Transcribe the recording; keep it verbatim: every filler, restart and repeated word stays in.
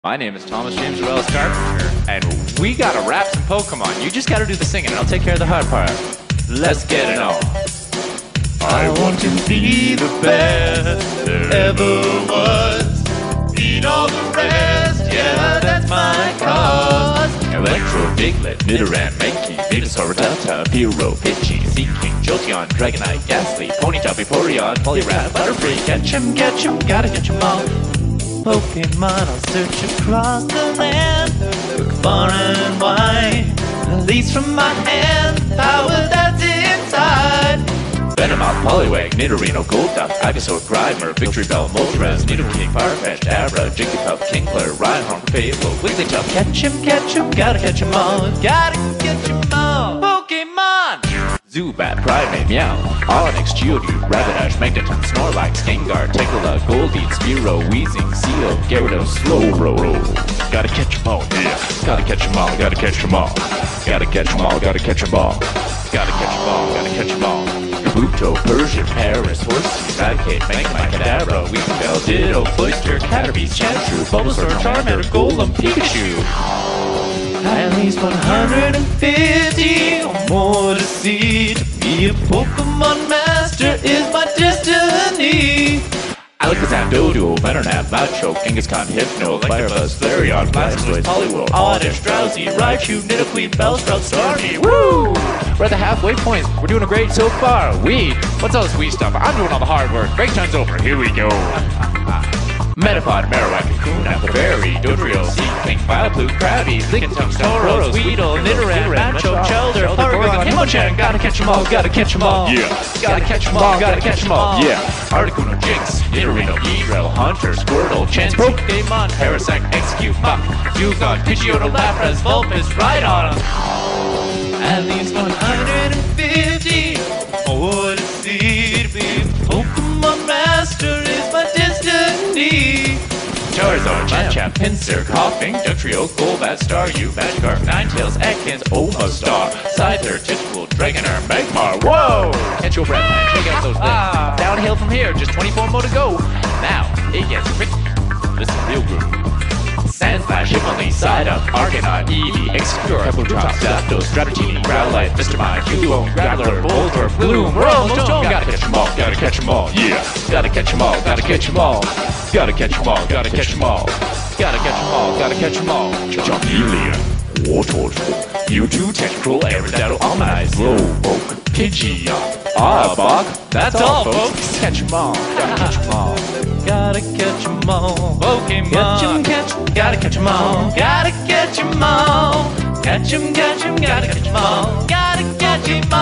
My name is Thomas James Wells Carpenter, and we gotta rap some Pokemon. You just gotta do the singing, and I'll take care of the hard part. Let's get it on. I want to be the best there ever was. Beat all the rest, yeah, that's my cause. Electro, Diglett, Nidoran, Mankey, Venusaur, Rattata, Fearow, Pidgey, Seaking, Jolteon, Dragonite, Ghastly, Ponyta, Vaporeon, Poliwrath, Butterfree. Catch 'em, catch 'em, gotta catch 'em all. Pokemon, I'll search across the land, look far and wide, release from my hand, power that's inside. Venomoth, Poliwag, Nidorino, Golduck, Ivysaur, Grimer, Victreebel, Moltres, Nidoking, Farfetch'd, Abra, Jigglypuff, Kingler, Rhyhorn, Palo, Wigglytuff. Catch 'em, catch 'em, gotta catch 'em all, gotta catch 'em all. Pokemon! Zubat, Primeape, Meow, Onix, Geodude, Rapidash, Magneton, Snorlax, Gengar, Tangela, Goldeen, Spearow, Weezing, Seel, Gyarados, Slowbro. Gotta catch 'em all, yeah. Gotta catch 'em all, gotta catch 'em all. Gotta catch 'em all, gotta catch 'em all. Gotta catch 'em all, gotta catch 'em all. Kabuto, Persian, Paris, Horsey, Raticate, Magnemite, Kadabra, Weepinbell, Ditto, Cloyster, Caterpie, Chantru, Bulbasaur, Charmander, Golem, Pikachu. At least one hundred fifty or more to see. To be a Pokemon master is my destiny. Alakazam, Doduo, Venonat, Machoke, Kangaskhan, Hypno, Firebuzz, Flareon, Blastoise, Poliwhirl, Oddish, Drowsy, Raichu, Nidoqueen, Bellsprout, Starmie. Woo! We're at the halfway point. We're doing great so far. We, what's all this we stuff? I'm doing all the hard work. Break time's over. Here we go. Metapod, Marowak, Kakuna, Clefairy, Dodrio, Seaking, Vileplume, Krabby, Lickitung, Tauros, Weedle, Nidoran, Machoke, Chelder, Porygon, Hitmonchan. Gotta catch 'em all, gotta catch 'em all. Yeah. Gotta catch 'em all, gotta catch 'em all. Yeah. Articuno, Jinx, Nidorino, Eedrill, Hunter, Squirtle, Chansey, Pokemon, Parasect, Execute, Muk, Dewgong, Pidgeotto, Lapras, Vulpix, Rhydon. At least one hundred fifty more to see. To be Pokemon master is my destiny. Charizard, Machamp, Pinsir, Coughing, Dugtrio, Golbat, Staryu, Magikarp, Ninetales, Ekans, Omastar, Scyther, Tentacruel, Dragonair, Magmar. Whoa! Catch your breath, man. Check out those things. Ah. Downhill from here, just twenty-four more to go. Now, it gets tricky. Listen real good. Sandslash, Hitmonlee, Psyduck, Arcanine, Eevee, Execute, Kabutops, Zapdos, Dratini, Growlithe, Mister Mime, Cubone, Graveler, Voltorb, Gloom. We're almost home. Gotta catch 'em all, gotta catch 'em all. Yeah. Gotta catch 'em all, gotta catch 'em all. Gotta catch 'em all, gotta catch 'em all. Gotta catch 'em all, gotta catch 'em all. Charmeleon, Wartortle, Mewtwo, Tentacruel, Aerodactyl, Almanac, Slowpoke, Pidgeot, Arbok. That's all, folks. Catch 'em all, gotta catch 'em all. Gotta catch 'em all. Pokemon. Catch 'em, catch 'em, gotta catch 'em all. Gotta catch 'em all. Catch 'em, catch 'em, gotta catch 'em all. Gotta catch 'em all.